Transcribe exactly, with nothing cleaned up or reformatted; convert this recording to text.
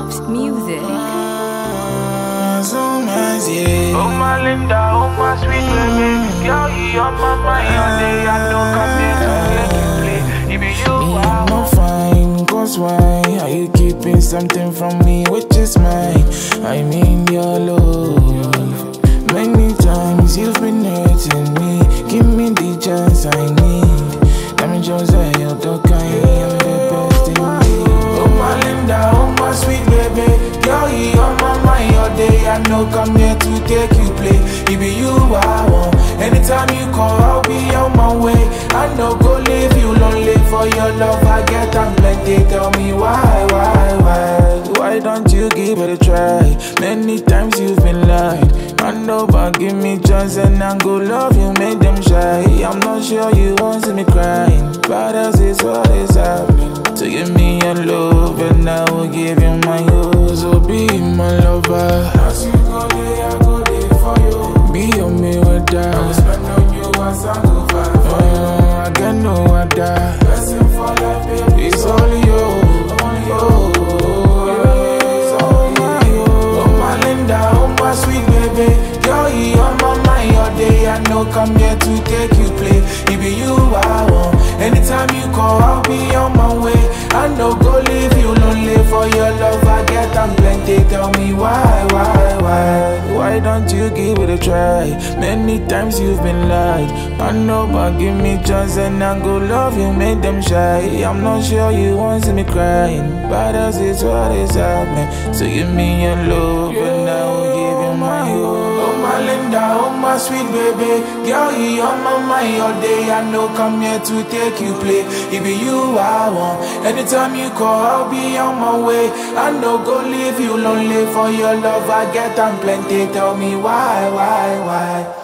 Pops Music. Ah, so much, yeah. Oh my Linda, oh my sweet baby, girl, you on my mind all day. I know come here to make you play. It be you, Me, I I'm not want. fine, cause why are you keeping something from me which is mine? I mean your love. Many times you've been hurting me. Give me the chance I need. Let me just say you're the kind, you're the best in me. Oh my Linda, oh my sweet baby, girl, you on my mind all day. I know come here to take you play. It be you I want. Anytime you call, I'll be on my way. I know go leave you lonely for your love. I get on plenty. Tell me why, why, why? Why don't you give it a try? Many times you've been lied. I know, but give me chance and I go love you, make them shy. I'm not sure you want to see me crying, but as is what is happening. So give me your love and I will give you my yours. So be my lover. As you go there, I go there for you. Be on me with that. I will spend on you as I go fight for you. I get no other. Blessing for life, baby. It's only you, only you. It's only you. Oh my Linda, oh my sweet baby, girl, you on my mind all day. I know come here to take you play. It be you I want. Anytime you call, I'll be on my way. I know go leave you lonely for your love. I get on plenty. Tell me why, why, why? Why don't you give it a try? Many times you've been lied. I know, but give me chance and I go love you, make them shy. I'm not sure you want to see me crying, but as is what is happening. So give me your love and I will give you my whole. Oh my Linda, oh my sweet baby, girl, you on my mind all day. I know come here to take you play. It be you I want. Anytime you call, I'll be on my way. I know go leave you lonely for your love. I get on plenty. Tell me why, why, why?